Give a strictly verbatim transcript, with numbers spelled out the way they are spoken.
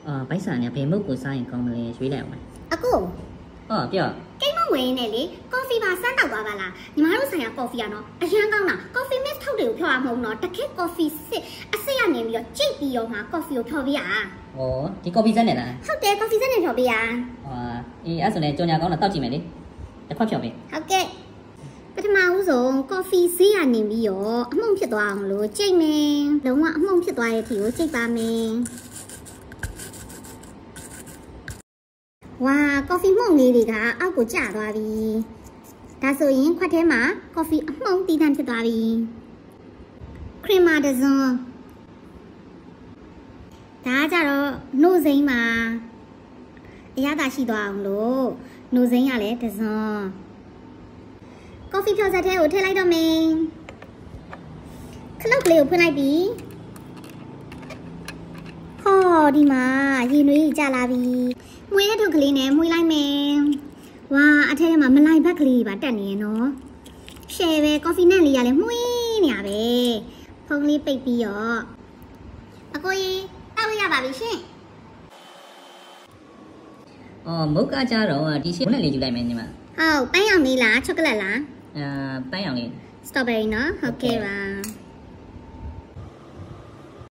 အော်ဘိုက်ဆာနဲ့ဘယ်မုတ်ကိုစားရင်ကောင်းမလဲရွေးလိုက်အောင်အကိုအော်ပြောကိန်းမဝင်နဲ့လေကော်ဖီပါစမ်းတောက်သွားပါလားညီမတို့ဆိုင်ရာကော်ဖီကနော်အရန်ကောင်းတာကော်ဖီမစ်ထုတ်တွေကိုဖြောရမဟုတ်နော်တခက်ကော်ဖီစစ်အစစ်ရနေပြီးတော့ကြိတ်ပြီးတော့မှကော်ဖီကိုဖြောပေးရဩဒီကော်ဖီစက်နဲ့လားဟုတ်တယ်ကော်ဖီစက်နဲ့ဖြောပေးရဟာအေးအဲ့ဆိုလည်းကြော်ညာကောင်းတာတောက်ကြည့်မယ်လေတစ်ခွက်ဖြောပေးဟုတ်ကဲ့ပထမဦးဆုံးကော်ဖီဆေးရနေပြီးတော့အမှုန့်ဖြစ်သွားအောင်လို့ကြိတ်မယ်လုံးဝအမှုန့်ဖြစ်သွားတဲ့အထိကိုကြိတ်ပါမယ်ဝါကော်ဖီမှုန့်လေးတွေကအောက်ကိုကျသွားပြီဒါဆိုရင်ခွက်ထဲမှာကော်ဖီအမှုန့်တီးတန့်ဖြစ်သွားပြီခရီမာတစ်စုံဒါကြတော့နှုတ်စိမ်းမှာအရသာရှိသွားအောင်လို့နှုတ်စိမ်းရလဲတစ်စုံကော်ဖီဖြောစက်ထဲကိုထည့်လိုက်တော့မယ်ခလုတ်ကလေးကိုဖွင့်လိုက်ပြီဟောဒီမှာရေနွေးကျလာပြီမွေးရထုတ်ကလေးနဲ့မွေးလိုက်မယ်ဝါအထက်ထဲမှာမလိုက်ဘက်ကလေးပါတက်နေရနော်ရှယ်ပဲကော်ဖီနဲ့လေးရလဲမွေးနေရပဲဖုန်းလေးပိတ်ပြီးတော့အကိုကြီးတောက်လို့ရပါပြီရှင်အော်မုတ်ကကြတော့ဒီရှင်းနဲ့လေးယူလိုက်မယ်ညီမဟုတ်ပန်းရောင်လေးလားချောကလက်လားအာပန်းရောင်လေးစတော်ဘယ်ရီနော်ဟုတ်ကဲ့ပါ